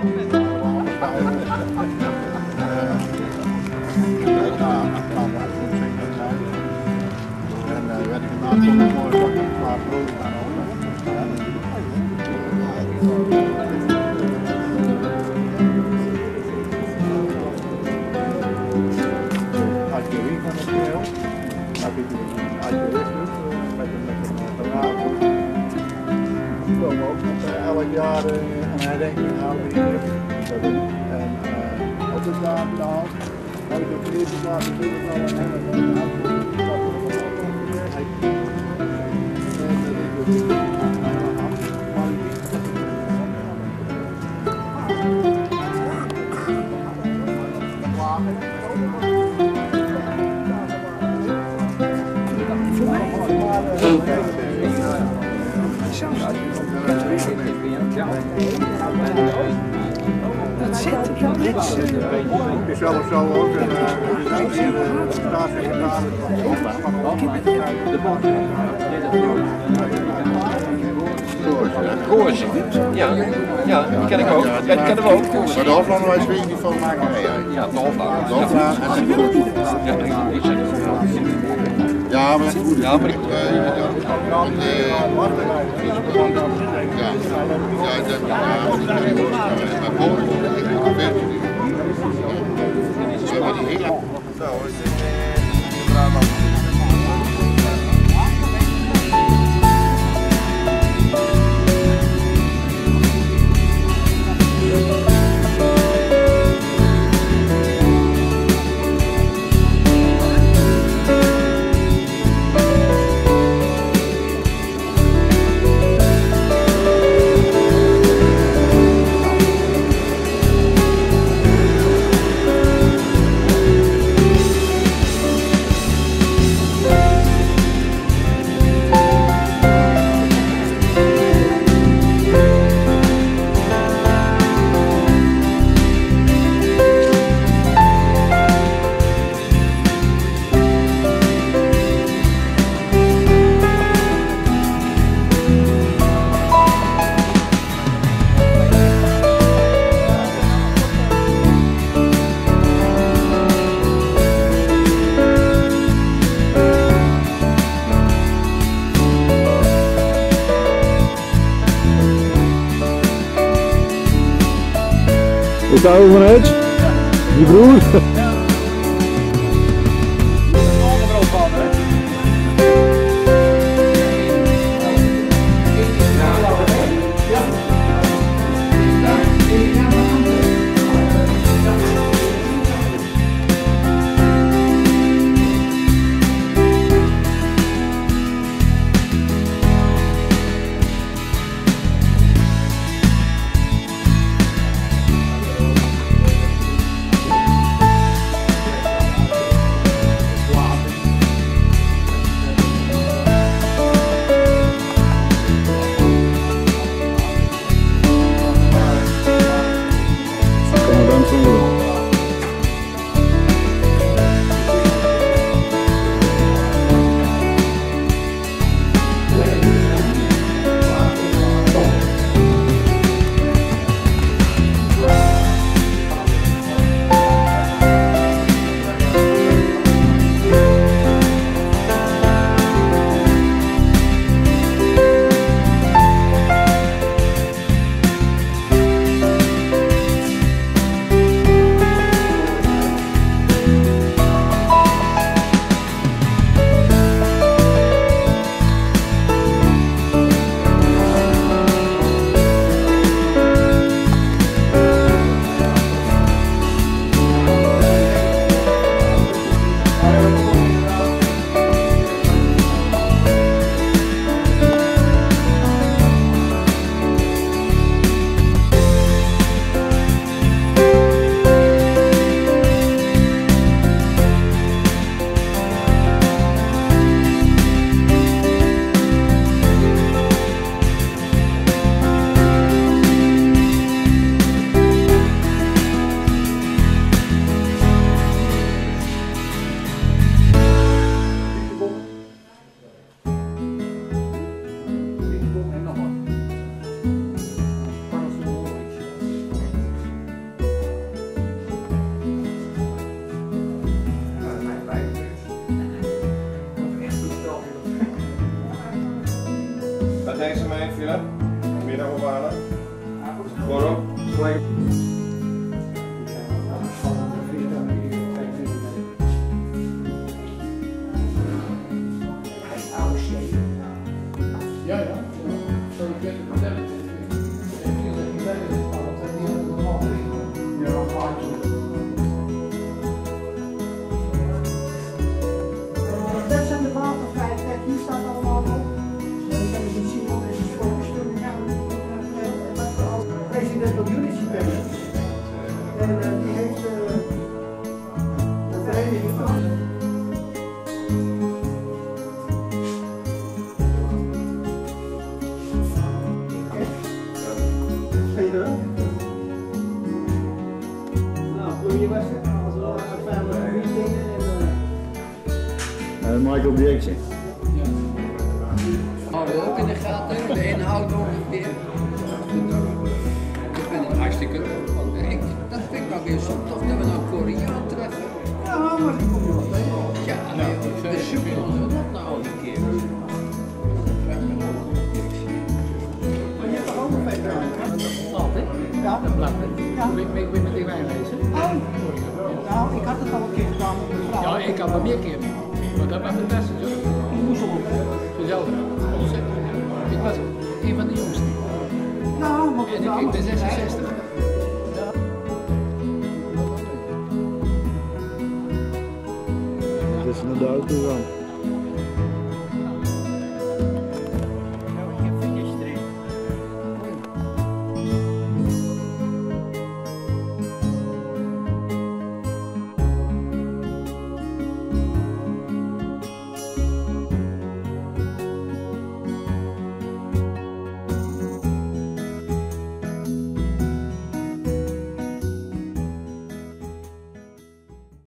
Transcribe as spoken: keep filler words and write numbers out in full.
Elk jaar een herdenking houden hier. En op de zaterdag, als ik op de eerste plaats doe, dan een hele Dat zit er niks. Het is zelfs zo ook een staatssecretaris Koers. Ja, ja, die ken ik ook. Ja, die kennen we ook. Koers. Maar de Hoflanderwijs weet je niet van maken. Ja, de Hoflaan. De Hoflaan en de Koers. Ja, ik zeg het. Ja, maar goed. Ja, maar ik... Ja, ja, ja, dat maar Polen, ik weet het niet. Maar die hele... Zo, we zitten in de Brabant. Is daar over vanuit? Je broer? Ja, ja. Zo ik weet het wel. Dat zijn de waterveiligheid, hier staat allemaal op. Dan kan je niet zien wat is het focus. President of Unity Parents. En uh, die heeft uh, de vereniging van. Uh, Michael Jackson. Houden we ook in de gaten, de inhoud ongeveer. Ik vind het hartstikke leuk. Ik, dat vind ik nou weer zo tof dat we nou Koreaan treffen. Ja, maar die komt je wel tegen. Ja, nee, de super ons dat nou een keer. Maar je hebt toch ook een veteraan? Altijd? Ja. Dat blijft het. Ja. Ik ben met die wijn lezen. Oh. Nou, ik had het al een keer gedaan met mijn vrouw. Ja, ik had wel meer keer. Maar dat was het beste zo. Moezel op. Vanzelf. Ontzettend. Ik was een van de jongsten. Nou, maar En ik, ik ben zesenzestig.